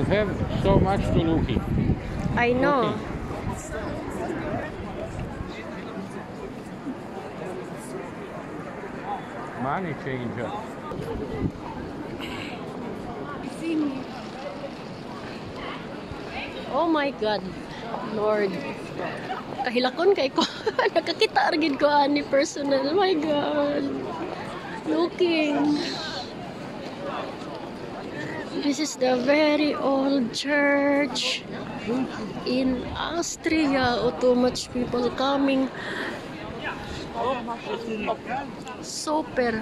have so much to look at. I know. Money changer. Oh my God, Lord. Kahilakon kay ko. Nakakita argid ko ani personal. Oh my God. Looking. This is the very old church in Austria. Oh, too much people coming. Super.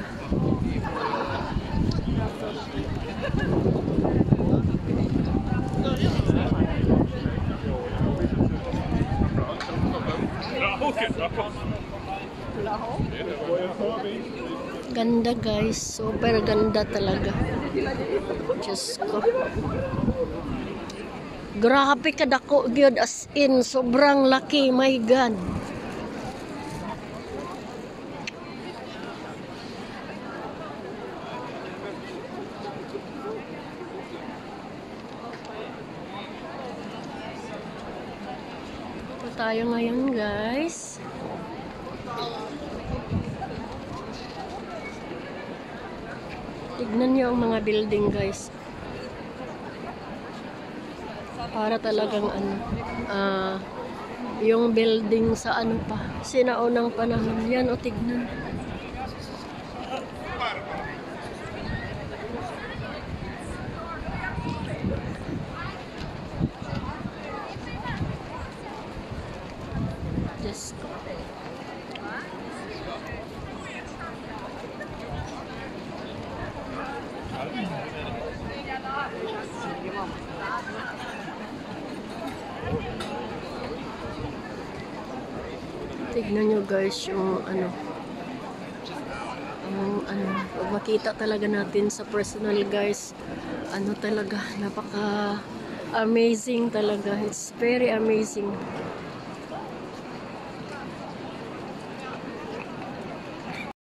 Ganda guys, super ganda talaga. Diyos ko. Grabe kadako gyud, as in sobrang laki, my God. Ito tayo ngayon guys. Tignan niyo ang mga building guys. Para talagang yung building sa ano pa, sinaunang panahon. Yan o, tignan. Just go. Tignan nyo guys yung pag makita talaga natin sa personal guys, talaga napaka amazing talaga, it's very amazing.